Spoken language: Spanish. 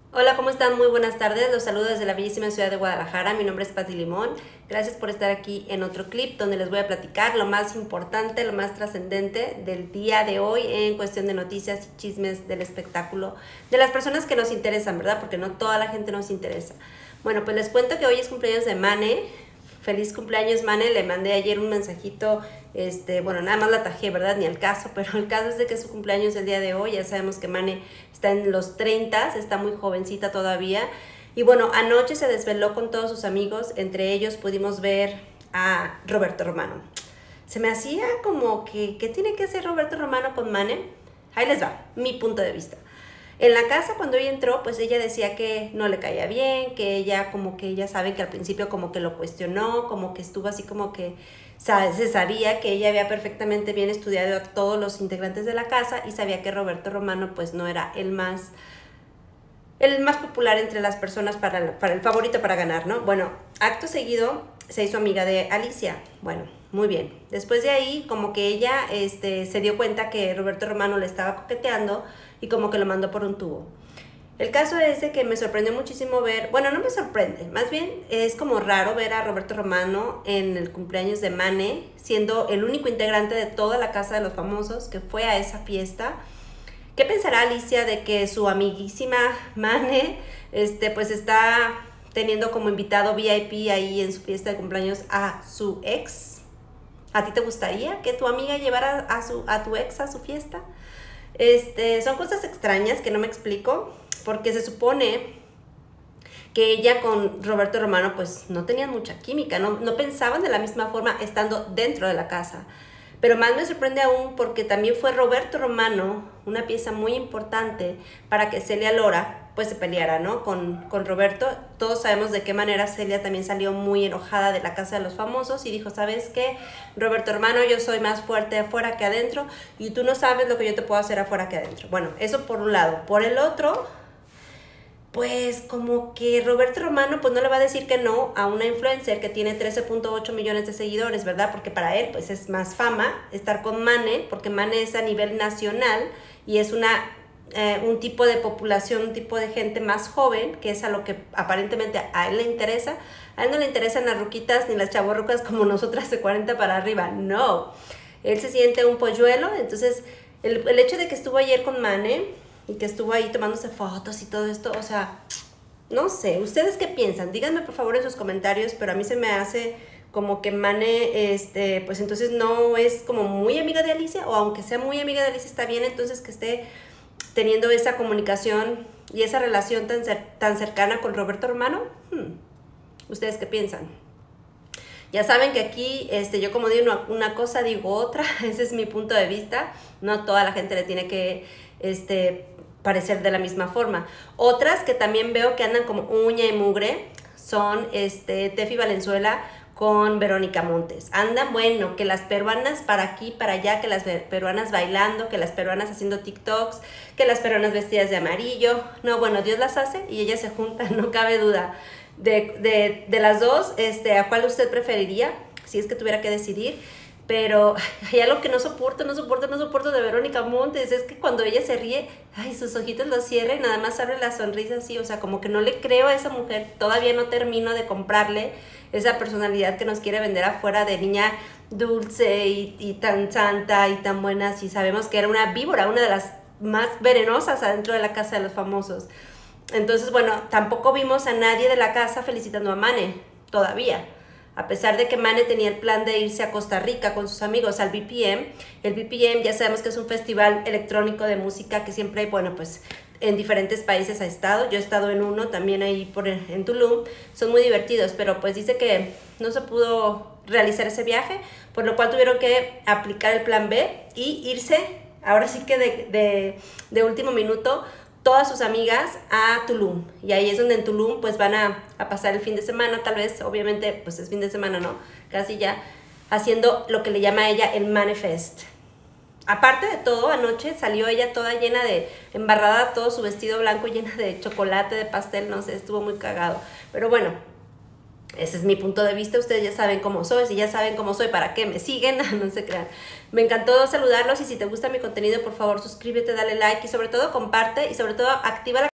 Hola, ¿cómo están? Muy buenas tardes. Los saludo desde la bellísima ciudad de Guadalajara. Mi nombre es Pati Limón. Gracias por estar aquí en otro clip donde les voy a platicar lo más importante, lo más trascendente del día de hoy en cuestión de noticias y chismes del espectáculo, de las personas que nos interesan, ¿verdad? Porque no toda la gente nos interesa. Bueno, pues les cuento que hoy es cumpleaños de Mane. Feliz cumpleaños, Mane. Le mandé ayer un mensajito, bueno, nada más la tajé, ¿verdad? Ni al caso, pero el caso es de que es su cumpleaños el día de hoy. Ya sabemos que Mane está en los 30, está muy jovencita todavía. Y bueno, anoche se desveló con todos sus amigos, entre ellos pudimos ver a Roberto Romano. Se me hacía como que, ¿qué tiene que hacer Roberto Romano con Mane? Ahí les va, mi punto de vista. En la casa cuando ella entró, pues ella decía que no le caía bien, que ella como que ella sabe que al principio como que lo cuestionó, como que estuvo así como que se sabía que ella había perfectamente bien estudiado a todos los integrantes de la casa y sabía que Roberto Romano pues no era el más popular entre las personas para el favorito para ganar, ¿no? Bueno, acto seguido se hizo amiga de Alicia. Bueno, muy bien. Después de ahí, como que ella se dio cuenta que Roberto Romano le estaba coqueteando y como que lo mandó por un tubo. El caso es de que me sorprendió muchísimo ver, bueno, no me sorprende, más bien es como raro ver a Roberto Romano en el cumpleaños de Mane, siendo el único integrante de toda la casa de los famosos que fue a esa fiesta. ¿Qué pensará Alicia de que su amiguísima Mane, pues está teniendo como invitado VIP ahí en su fiesta de cumpleaños a su ex? ¿A ti te gustaría que tu amiga llevara a tu ex a su fiesta? Son cosas extrañas que no me explico, porque se supone que ella con Roberto Romano pues no tenían mucha química, no pensaban de la misma forma estando dentro de la casa. Pero más me sorprende aún porque también fue Roberto Romano una pieza muy importante para que Celia Lora pues se peleara, ¿no? Con Roberto. Todos sabemos de qué manera Celia también salió muy enojada de la casa de los famosos y dijo, ¿sabes qué? Roberto Romano, yo soy más fuerte afuera que adentro y tú no sabes lo que yo te puedo hacer afuera que adentro. Bueno, eso por un lado. Por el otro, pues como que Roberto Romano pues no le va a decir que no a una influencer que tiene 13.8 millones de seguidores, ¿verdad? Porque para él pues es más fama estar con Mane, porque Mane es a nivel nacional y es un tipo de población, un tipo de gente más joven, que es a lo que aparentemente a él le interesa. A él no le interesan las ruquitas ni las chavorrucas como nosotras de 40 para arriba, no. Él se siente un polluelo, entonces el hecho de que estuvo ayer con Mane y que estuvo ahí tomándose fotos y todo esto, o sea, no sé, ¿ustedes qué piensan? Díganme por favor en sus comentarios, pero a mí se me hace como que Mane, pues entonces no es como muy amiga de Alicia, o aunque sea muy amiga de Alicia está bien, entonces que esté teniendo esa comunicación y esa relación tan cercana con Roberto Romano. ¿Ustedes qué piensan? Ya saben que aquí yo como digo una cosa, digo otra, ese es mi punto de vista, no toda la gente le tiene que parecer de la misma forma. Otras que también veo que andan como uña y mugre son Tefi Valenzuela con Verónica Montes. Andan, bueno, que las peruanas para aquí, para allá, que las peruanas bailando, que las peruanas haciendo TikToks, que las peruanas vestidas de amarillo. No, bueno, Dios las hace y ellas se juntan, no cabe duda. De las dos, ¿a cuál usted preferiría? Si es que tuviera que decidir. Pero hay algo que no soporto de Verónica Montes, es que cuando ella se ríe, ay, sus ojitos los cierra y nada más abre la sonrisa así, o sea, como que no le creo a esa mujer, todavía no termino de comprarle esa personalidad que nos quiere vender afuera de niña dulce y tan santa y tan buena, si sabemos que era una víbora, una de las más venenosas adentro de la casa de los famosos. Entonces, bueno, tampoco vimos a nadie de la casa felicitando a Mane, todavía. A pesar de que Mane tenía el plan de irse a Costa Rica con sus amigos al BPM, el BPM ya sabemos que es un festival electrónico de música que siempre, bueno, pues en diferentes países ha estado. Yo he estado en uno también ahí en Tulum, son muy divertidos, pero pues dice que no se pudo realizar ese viaje, por lo cual tuvieron que aplicar el plan B y irse, ahora sí que de último minuto, todas sus amigas a Tulum, y ahí es donde en Tulum pues van a pasar el fin de semana, tal vez, obviamente pues es fin de semana, ¿no? Casi ya, haciendo lo que le llama a ella el Manifest. Aparte de todo, anoche salió ella toda llena embarrada, todo su vestido blanco llena de chocolate, de pastel, no sé, estuvo muy cagado, pero bueno, ese es mi punto de vista, ustedes ya saben cómo soy, si ya saben cómo soy, ¿para qué me siguen? No se crean. Me encantó saludarlos y si te gusta mi contenido, por favor, suscríbete, dale like y sobre todo comparte y sobre todo activa la